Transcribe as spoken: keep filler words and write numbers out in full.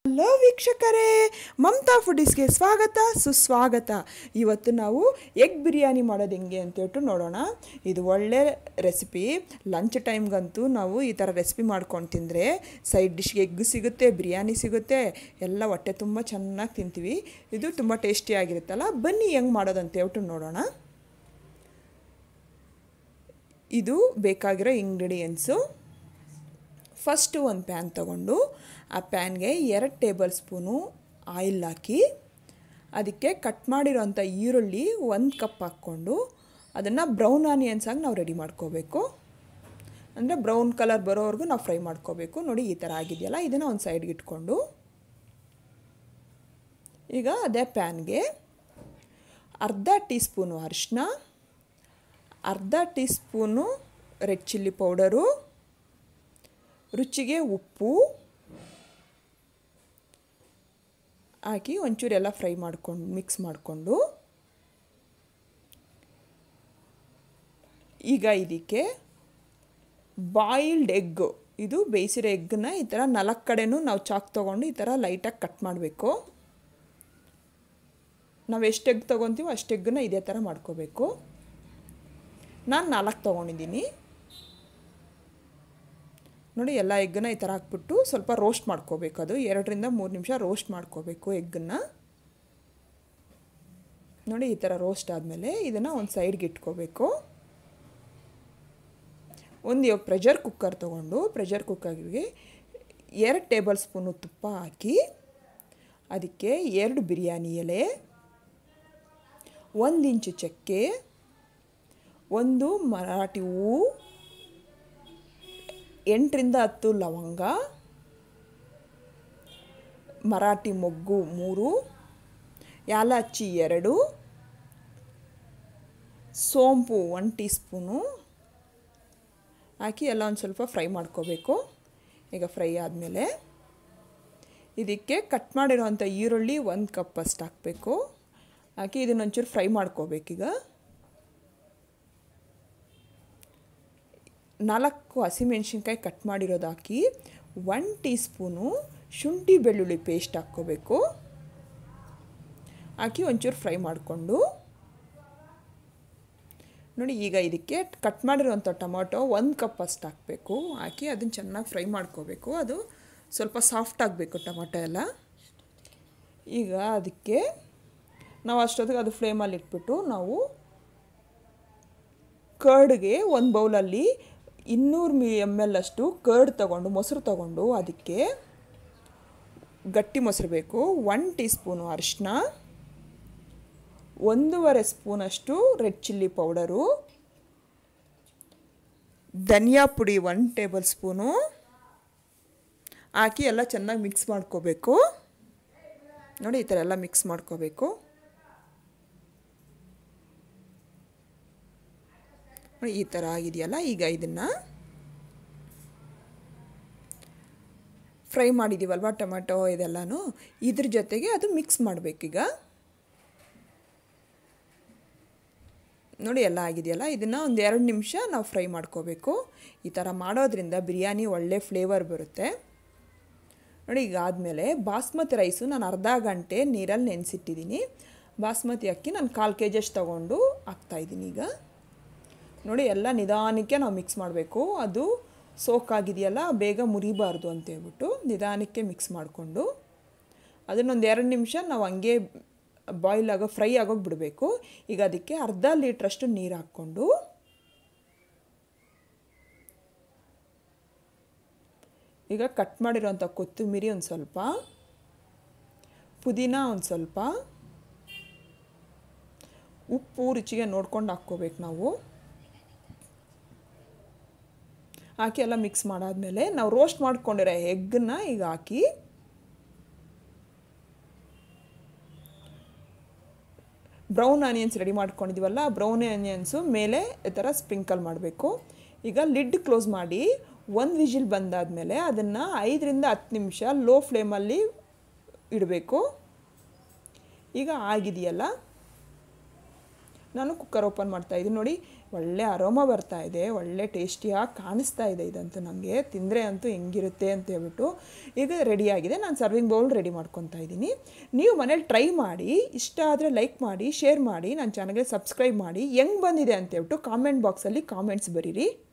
Hello ವೀಕ್ಷಕರೇ, ಮಮತಾ ಫುಡೀಸ್ಗೆ ಸ್ವಾಗತ ಸುಸ್ವಾಗತ. ಇವತ್ತು ನಾವು ಎಗ್ ಬಿರಿಯಾನಿ ಮಾಡೋದು ಹೆಂಗೆ ಅಂತ ಹೇಳ್ಬಿಟ್ಟು ನೋಡೋಣ. ಇದು ಒಳ್ಳೆ ರೆಸಿಪಿ. ಲಂಚ್ ಟೈಮ್ಗಂತೂ ನಾವು ಈ ಥರ ರೆಸಿಪಿ ಮಾಡ್ಕೊಂಡು ತಿಂದರೆ ಸೈಡ್ ಡಿಶ್ಗೆ ಎಗ್ ಸಿಗುತ್ತೆ, ಬಿರಿಯಾನಿ ಸಿಗುತ್ತೆ, ಎಲ್ಲ ಹೊಟ್ಟೆ ತುಂಬ ಚೆನ್ನಾಗಿ ತಿಂತೀವಿ. ಇದು ತುಂಬ ಟೇಸ್ಟಿಯಾಗಿರುತ್ತಲ್ಲ. ಬನ್ನಿ ಹೆಂಗೆ ಮಾಡೋದು ಅಂತ ಹೇಳ್ಬಿಟ್ಟು ನೋಡೋಣ. ಇದು ಬೇಕಾಗಿರೋ ಇಂಗ್ರೀಡಿಯೆಂಟ್ಸು. ಫಸ್ಟು ಒಂದು ಪ್ಯಾನ್ ತಗೊಂಡು ಆ ಪ್ಯಾನ್ಗೆ ಎರಡು ಟೇಬಲ್ ಸ್ಪೂನು ಆಯಿಲ್ ಹಾಕಿ ಅದಕ್ಕೆ ಕಟ್ ಮಾಡಿರೋಂಥ ಈರುಳ್ಳಿ ಒಂದು ಕಪ್ ಹಾಕ್ಕೊಂಡು ಅದನ್ನು ಬ್ರೌನ್ ಆನಿಯನ್ಸಾಗಿ ನಾವು ರೆಡಿ ಮಾಡ್ಕೋಬೇಕು. ಅಂದರೆ ಬ್ರೌನ್ ಕಲರ್ ಬರೋವರೆಗೂ ನಾವು ಫ್ರೈ ಮಾಡ್ಕೋಬೇಕು. ನೋಡಿ ಈ ಥರ ಆಗಿದೆಯಲ್ಲ, ಇದನ್ನು ಒಂದು ಸೈಡ್ಗೆ ಇಟ್ಕೊಂಡು ಈಗ ಅದೇ ಪ್ಯಾನ್ಗೆ ಅರ್ಧ ಟೀ ಸ್ಪೂನು ಅರಿಶಿನ, ಅರ್ಧ teaspoon red chilli powder, ರುಚಿಗೆ ಉಪ್ಪು ಹಾಕಿ ಒಂಚೂರೆಲ್ಲ ಫ್ರೈ ಮಾಡ್ಕೊಂಡು ಮಿಕ್ಸ್ ಮಾಡಿಕೊಂಡು ಈಗ ಇದಕ್ಕೆ ಬಾಯಿಲ್ಡ್ ಎಗ್ಗು, ಇದು ಬೇಯಿಸಿರೋ ಎಗ್ಗನ್ನ ಈ ಥರ ನಾಲ್ಕು ಕಡೆನೂ ನಾವು ಚಾಕ್ ತೊಗೊಂಡು ಈ ಥರ ಲೈಟಾಗಿ ಕಟ್ ಮಾಡಬೇಕು. ನಾವು ಎಷ್ಟು ಎಗ್ ತೊಗೊತೀವೋ ಅಷ್ಟು ಎಗ್ಗನ್ನ ಇದೇ ಥರ ಮಾಡ್ಕೋಬೇಕು. ನಾನು ನಾಲ್ಕು ತೊಗೊಂಡಿದ್ದೀನಿ. ನೋಡಿ ಎಲ್ಲ ಎಗ್ಗನ್ನ ಈ ಥರ ಹಾಕ್ಬಿಟ್ಟು ಸ್ವಲ್ಪ ರೋಸ್ಟ್ ಮಾಡ್ಕೋಬೇಕು. ಅದು ಎರಡರಿಂದ ಮೂರು ನಿಮಿಷ ರೋಸ್ಟ್ ಮಾಡ್ಕೋಬೇಕು ಎಗ್ಗನ್ನು. ನೋಡಿ ಈ ಥರ ರೋಸ್ಟ್ ಆದಮೇಲೆ ಇದನ್ನು ಒಂದು ಸೈಡ್ಗೆ ಇಟ್ಕೋಬೇಕು. ಒಂದು ಇವಾಗ ಪ್ರೆಷರ್ ಕುಕ್ಕರ್ ತೊಗೊಂಡು ಪ್ರೆಷರ್ ಕುಕ್ಕರ್ಗೆ ಎರಡು ಟೇಬಲ್ ಸ್ಪೂನು ತುಪ್ಪ ಹಾಕಿ ಅದಕ್ಕೆ ಎರಡು ಬಿರಿಯಾನಿ ಎಲೆ, ಒಂದು ಇಂಚು ಚಕ್ಕೆ, ಒಂದು ಮರಾಠಿ ಹೂವು, ಎಂಟರಿಂದ ಹತ್ತು ಲವಂಗ, ಮರಾಠಿ ಮೊಗ್ಗು ಮೂರು, ಯಾಲಕ್ಕಿ ಎರಡು, ಸೋಂಪು ಒಂದು ಟೀ ಸ್ಪೂನು ಹಾಕಿ ಎಲ್ಲ ಒಂದು ಸ್ವಲ್ಪ ಫ್ರೈ ಮಾಡ್ಕೋಬೇಕು. ಈಗ ಫ್ರೈ ಆದಮೇಲೆ ಇದಕ್ಕೆ ಕಟ್ ಮಾಡಿರೋವಂಥ ಈರುಳ್ಳಿ ಒಂದು ಕಪ್ ಅಷ್ಟು ಹಾಕಬೇಕು. ಹಾಕಿ ಇದನ್ನೊಂಚೂರು ಫ್ರೈ ಮಾಡ್ಕೋಬೇಕೀಗ. ನಾಲ್ಕು ಹಸಿಮೆಣ್ಸಿನ್ಕಾಯಿ ಕಟ್ ಮಾಡಿರೋದು ಹಾಕಿ ಒನ್ ಟೀ ಸ್ಪೂನು ಶುಂಠಿ ಬೆಳ್ಳುಳ್ಳಿ ಪೇಸ್ಟ್ ಹಾಕ್ಕೋಬೇಕು. ಹಾಕಿ ಒಂಚೂರು ಫ್ರೈ ಮಾಡಿಕೊಂಡು ನೋಡಿ ಈಗ ಇದಕ್ಕೆ ಕಟ್ ಮಾಡಿರೋಂಥ ಟೊಮೊಟೊ ಒಂದು ಕಪ್ ಅಷ್ಟು ಹಾಕಬೇಕು. ಹಾಕಿ ಅದನ್ನು ಚೆನ್ನಾಗಿ ಫ್ರೈ ಮಾಡ್ಕೋಬೇಕು. ಅದು ಸ್ವಲ್ಪ ಸಾಫ್ಟ್ ಆಗಬೇಕು ಟೊಮೊಟೊ ಎಲ್ಲ. ಈಗ ಅದಕ್ಕೆ ನಾವು ಅಷ್ಟೊತ್ತಿಗೆ ಅದು ಫ್ಲೇಮಲ್ಲಿ ಇಟ್ಬಿಟ್ಟು ನಾವು ಕರ್ಡ್ಗೆ ಒಂದು ಬೌಲಲ್ಲಿ ಇನ್ನೂರು ಮಿ ಎಮ್ ಎಲ್ ಅಷ್ಟು ಕರ್ಡ್ ತೊಗೊಂಡು ಮೊಸರು ತೊಗೊಂಡು ಅದಕ್ಕೆ ಗಟ್ಟಿ ಮೊಸರು ಬೇಕು, ಒನ್ ಟೀ ಸ್ಪೂನು ಅರಿಶಿನ, ಒಂದೂವರೆ ಸ್ಪೂನಷ್ಟು ರೆಡ್ ಚಿಲ್ಲಿ ಪೌಡರು, ಧನಿಯಾ ಪುಡಿ ಒನ್ ಟೇಬಲ್ ಸ್ಪೂನು ಹಾಕಿ ಎಲ್ಲ ಚೆನ್ನಾಗಿ ಮಿಕ್ಸ್ ಮಾಡ್ಕೋಬೇಕು. ನೋಡಿ ಈ ಥರ ಎಲ್ಲ ಮಿಕ್ಸ್ ಮಾಡ್ಕೋಬೇಕು. ಈ ಥರ ಆಗಿದೆಯಲ್ಲ, ಈಗ ಇದನ್ನು ಫ್ರೈ ಮಾಡಿದ್ದೀವಲ್ವ ಟೊಮೆಟೊ ಇದೆಲ್ಲನೂ ಇದ್ರ ಜೊತೆಗೆ ಅದು ಮಿಕ್ಸ್ ಮಾಡಬೇಕೀಗ. ನೋಡಿ ಎಲ್ಲ ಆಗಿದೆಯಲ್ಲ, ಇದನ್ನು ಒಂದು ಎರಡು ನಿಮಿಷ ನಾವು ಫ್ರೈ ಮಾಡ್ಕೋಬೇಕು. ಈ ಥರ ಮಾಡೋದ್ರಿಂದ ಬಿರಿಯಾನಿ ಒಳ್ಳೆ ಫ್ಲೇವರ್ ಬರುತ್ತೆ. ನೋಡಿ ಈಗ ಆದಮೇಲೆ ಬಾಸ್ಮತಿ ರೈಸು ನಾನು ಅರ್ಧ ಗಂಟೆ ನೀರಲ್ಲಿ ನೆನೆಸಿಟ್ಟಿದ್ದೀನಿ. ಬಾಸ್ಮತಿ ಅಕ್ಕಿ ನಾನು ಕಾಲು ಕೆ ಜಿ ಅಷ್ಟು ತೊಗೊಂಡು ಹಾಕ್ತಾಯಿದ್ದೀನಿ. ಈಗ ನೋಡಿ ಎಲ್ಲ ನಿಧಾನಕ್ಕೆ ನಾವು ಮಿಕ್ಸ್ ಮಾಡಬೇಕು. ಅದು ಸೋಕಾಗಿದೆಯಲ್ಲ, ಬೇಗ ಮುರಿಬಾರ್ದು ಅಂತೇಳ್ಬಿಟ್ಟು ನಿಧಾನಕ್ಕೆ ಮಿಕ್ಸ್ ಮಾಡಿಕೊಂಡು ಅದನ್ನೊಂದು ಎರಡು ನಿಮಿಷ ನಾವು ಹಂಗೆ ಬಾಯ್ಲ್ ಆಗೋ ಫ್ರೈ ಆಗೋಗಿ ಬಿಡಬೇಕು. ಈಗ ಅದಕ್ಕೆ ಅರ್ಧ ಲೀಟ್ರಷ್ಟು ನೀರು ಹಾಕ್ಕೊಂಡು ಈಗ ಕಟ್ ಮಾಡಿರೋಂಥ ಕೊತ್ತಂಬರಿ ಒಂದು ಸ್ವಲ್ಪ, ಪುದೀನ ಒಂದು ಸ್ವಲ್ಪ, ಉಪ್ಪು ರುಚಿಗೆ ನೋಡ್ಕೊಂಡು ಹಾಕ್ಕೋಬೇಕು ನಾವು. ಹಾಕಿ ಎಲ್ಲ ಮಿಕ್ಸ್ ಮಾಡಾದಮೇಲೆ ನಾವು ರೋಸ್ಟ್ ಮಾಡ್ಕೊಂಡಿರೋ ಎಗ್ಗನ್ನ ಈಗ ಹಾಕಿ ಬ್ರೌನ್ ಆನಿಯನ್ಸ್ ರೆಡಿ ಮಾಡ್ಕೊಂಡಿದ್ದೀವಲ್ಲ, ಬ್ರೌನ್ ಆನಿಯನ್ಸು ಮೇಲೆ ಈ ಥರ ಸ್ಪ್ರಿಂಕಲ್ ಮಾಡಬೇಕು. ಈಗ ಲಿಡ್ ಕ್ಲೋಸ್ ಮಾಡಿ ಒಂದು ವಿಜಿಲ್ ಬಂದಾದಮೇಲೆ ಅದನ್ನು ಐದರಿಂದ ಹತ್ತು ನಿಮಿಷ ಲೋ ಫ್ಲೇಮಲ್ಲಿ ಇಡಬೇಕು. ಈಗ ಆಗಿದೆಯಲ್ಲ, ನಾನು ಕುಕ್ಕರ್ ಓಪನ್ ಮಾಡ್ತಾಯಿದ್ದೀನಿ. ನೋಡಿ ಒಳ್ಳೆ ಅರೋಮಾ ಬರ್ತಾ ಇದೆ, ಒಳ್ಳೆ ಟೇಸ್ಟಿಯಾಗಿ ಕಾಣಿಸ್ತಾ ಇದೆ ಇದಂತೂ. ನನಗೆ ತಿಂದರೆ ಅಂತೂ ಹೆಂಗಿರುತ್ತೆ ಅಂತ ಹೇಳ್ಬಿಟ್ಟು ಈಗ ರೆಡಿಯಾಗಿದೆ. ನಾನು ಸರ್ವಿಂಗ್ ಬೌಲ್ ರೆಡಿ ಮಾಡ್ಕೊತಾ ಇದ್ದೀನಿ. ನೀವು ಮನೇಲಿ ಟ್ರೈ ಮಾಡಿ, ಇಷ್ಟ ಆದರೆ ಲೈಕ್ ಮಾಡಿ, ಶೇರ್ ಮಾಡಿ, ನನ್ನ ಚಾನಲ್ಗೆ ಸಬ್ಸ್ಕ್ರೈಬ್ ಮಾಡಿ. ಹೆಂಗೆ ಬಂದಿದೆ ಅಂತ ಹೇಳ್ಬಿಟ್ಟು ಕಾಮೆಂಟ್ ಬಾಕ್ಸಲ್ಲಿ ಕಾಮೆಂಟ್ಸ್ ಬರೀರಿ.